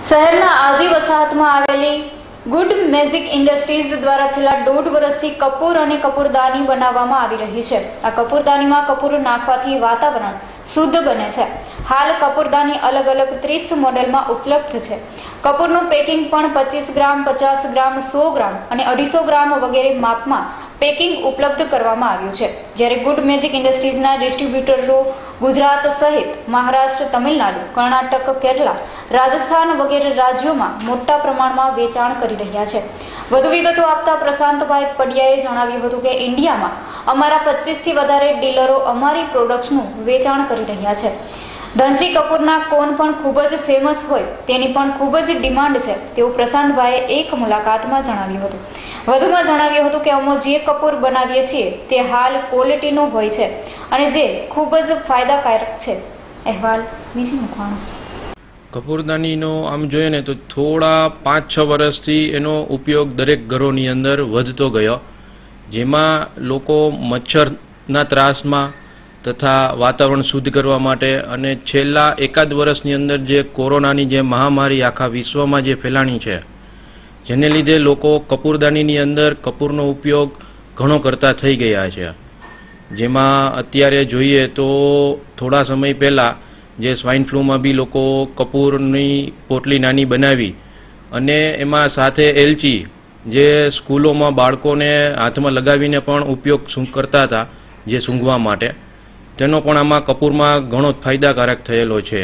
શહેરના આજી વસાહતમાં આવેલી good magic industries દ્વારા છેલ્લા 1.5 વર્ષથી કપૂર અને કપૂરદાની બનાવવામાં આવી રહી છે। આ કપૂરદાનીમાં કપૂર નાખવાથી વાતાવરણ શુદ્ધ બને છે। હાલ કપૂરદાની અલગ અલગ 30 મોડેલમાં ઉપલબ્ધ છે। કપૂરનું પેકિંગ પણ 25 ગ્રામ, 50 ગ્રામ, 100 ગ્રામ અને 250 ગ્રામ વગેરે માપમાં પેકિંગ ઉપલબ્ધ કરવામાં આવ્યું છે। જ્યારે ગુડ મેજિક ઇન્ડસ્ટ્રીઝના ડિસ્ટ્રીબ્યુટરો ગુજરાત સહિત મહારાષ્ટ્ર, તમિલનાડુ, કર્ણાટક, કેરલા, રાજસ્થાન વગેરે રાજ્યોમાં મોટા પ્રમાણમાં વેચાણ કરી રહ્યા છે। વધુ વિગતો આપતા પ્રશાંતભાઈ પડિયાએ જણાવ્યું હતું કે ઇન્ડિયામાં અમારા 25 થી વધારે ડીલરો અમારી પ્રોડક્ટ્સનું વેચાણ કરી રહ્યા છે। ધનશ્રી કપૂરના કોન પણ ખૂબ જ ફેમસ હોય તેની પણ ખૂબ જ ડિમાન્ડ છે તેવું પ્રશાંતભાઈએ એક મુલાકાતમાં જણાવ્યું હતું। વધુમાં જણાવ્યું હતું કે અમે જે કપૂર બનાવીએ છીએ તે હાલ ક્વોલિટીનું હોય છે અને જે ખૂબ જ ફાયદાકારક છે। અહેવાલ વિજય મુખવાણો। કપૂરદાનીનો આમ જોઈએ ને તો થોડા 5-6 વર્ષથી એનો ઉપયોગ દરેક ઘરોની અંદર વધતો ગયો, જેમાં લોકો મચ્છરના ત્રાસમાં તથા વાતાવરણ શુદ્ધ કરવા માટે અને છેલ્લા એકાદ વર્ષની અંદર જે કોરોનાની જે મહામારી આખા વિશ્વમાં જે ફેલાણી છે, જેને લીધે લોકો કપૂરદાનીની અંદર કપૂરનો ઉપયોગ ઘણો કરતા થઈ ગયા છે। જેમાં અત્યારે જોઈએ તો થોડા સમય પહેલાં જે સ્વાઇન ફ્લૂમાં બી લોકો કપૂરની પોટલી નાની બનાવી અને એમાં સાથે એલચી જે સ્કૂલોમાં બાળકોને હાથમાં લગાવીને પણ ઉપયોગ કરતા હતા જે સૂંઘવા માટે, તેનો પણ આમાં કપૂરમાં ઘણો ફાયદાકારક થયેલો છે।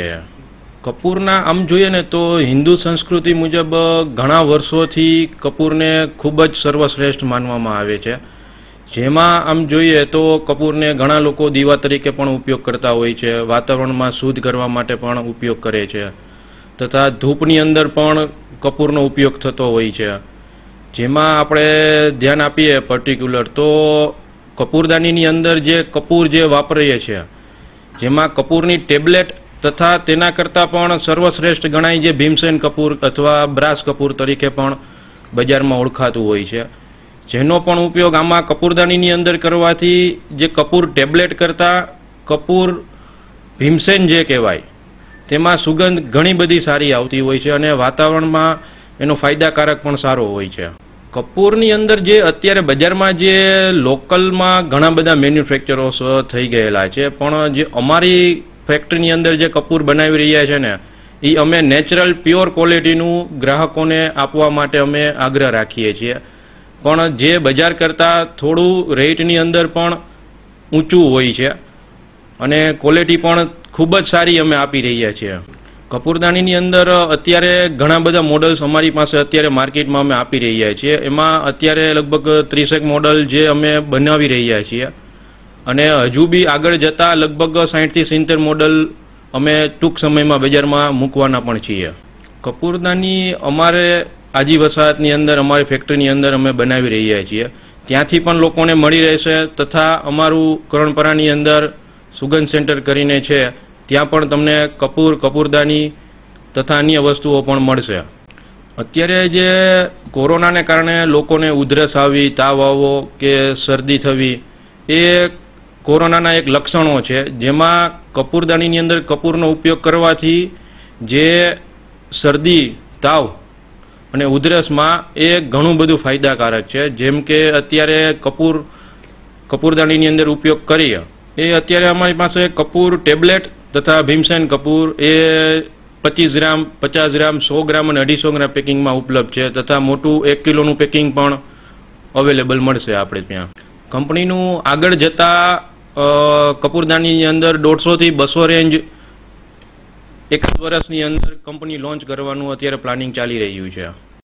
કપૂરના આમ જોઈએ ને તો હિન્દુ સંસ્કૃતિ મુજબ ઘણા વર્ષોથી કપૂરને ખૂબ જ સર્વશ્રેષ્ઠ માનવામાં આવે છે। જેમાં આમ જોઈએ તો કપૂરને ઘણા લોકો દીવા તરીકે પણ ઉપયોગ કરતા હોય છે, વાતાવરણમાં શુદ્ધ કરવા માટે પણ ઉપયોગ કરે છે, તથા ધૂપની અંદર પણ કપૂરનો ઉપયોગ થતો હોય છે। જેમાં આપણે ધ્યાન આપીએ પર્ટિક્યુલર તો કપૂરદાનીની અંદર જે કપૂર જે વાપરીએ છીએ, જેમાં કપૂરની ટેબ્લેટ તથા તેના કરતાં પણ સર્વશ્રેષ્ઠ ગણાય જે ભીમસેન કપૂર અથવા બ્રાસ કપૂર તરીકે પણ બજારમાં ઓળખાતું હોય છે, જેનો પણ ઉપયોગ આમાં કપૂરદાનીની અંદર કરવાથી જે કપૂર ટેબ્લેટ કરતાં કપૂર ભીમસેન જે કહેવાય તેમાં સુગંધ ઘણી બધી સારી આવતી હોય છે અને વાતાવરણમાં એનો ફાયદાકારક પણ સારો હોય છે। કપૂરની અંદર જે અત્યારે બજારમાં જે લોકલમાં ઘણા બધા મેન્યુફેક્ચરોસ થઈ ગયેલા છે, પણ જે અમારી ફેક્ટરીની અંદર જે કપૂર બનાવી રહ્યા છે ને, એ અમે નેચરલ પ્યોર ક્વોલિટીનું ગ્રાહકોને આપવા માટે અમે આગ્રહ રાખીએ છીએ, પણ જે બજાર કરતાં થોડું રેટની અંદર પણ ઊંચું હોય છે અને ક્વોલિટી પણ ખૂબ જ સારી અમે આપી રહ્યા છીએ। કપૂરદાનીની અંદર અત્યારે ઘણા બધા મોડલ્સ અમારી પાસે અત્યારે માર્કેટમાં અમે આપી રહ્યા છીએ। એમાં અત્યારે લગભગ 30 મોડલ જે અમે બનાવી રહ્યા છીએ અને હજુ બી આગળ જતાં લગભગ 60 થી 70 મોડલ અમે ટૂંક સમયમાં બજારમાં મૂકવાના પણ છીએ। કપૂરદાની અમારે આજી વસાહતની અંદર અમારી ફેક્ટરીની અંદર અમે બનાવી રહ્યા છીએ, ત્યાંથી પણ લોકોને મળી રહેશે, તથા અમારું કરણપરાની અંદર સુગંધ સેન્ટર કરીને છે, ત્યાં પણ તમને કપૂર, કપૂરદાની તથા અન્ય વસ્તુઓ પણ મળશે। અત્યારે જે કોરોનાને કારણે લોકોને ઉધરસ આવી, તાવ આવવો કે શરદી થવી એ કોરોનાના એક લક્ષણો છે, જેમાં કપૂરદાનીની અંદર કપૂરનો ઉપયોગ કરવાથી જે શરદી, તાવ અને ઉધરસમાં એ ઘણું બધું ફાયદાકારક છે। જેમ કે અત્યારે કપૂરદાનીની અંદર ઉપયોગ કરીએ એ અત્યારે અમારી પાસે કપૂર ટેબ્લેટ તથા ભીમસેન કપૂર એ 25 ગ્રામ, 50 ગ્રામ, 100 ગ્રામ અને 250 ગ્રામ પેકિંગમાં ઉપલબ્ધ છે, તથા મોટું 1 કિલોનું પેકિંગ પણ અવેલેબલ મળશે આપણે ત્યાં। કંપનીનું આગળ જતાં કપૂરદાનીની અંદર 150 થી 200 રેન્જ એક વર્ષની અંદર કંપની લોન્ચ કરવાનું અત્યારે પ્લાનિંગ ચાલી રહ્યું છે।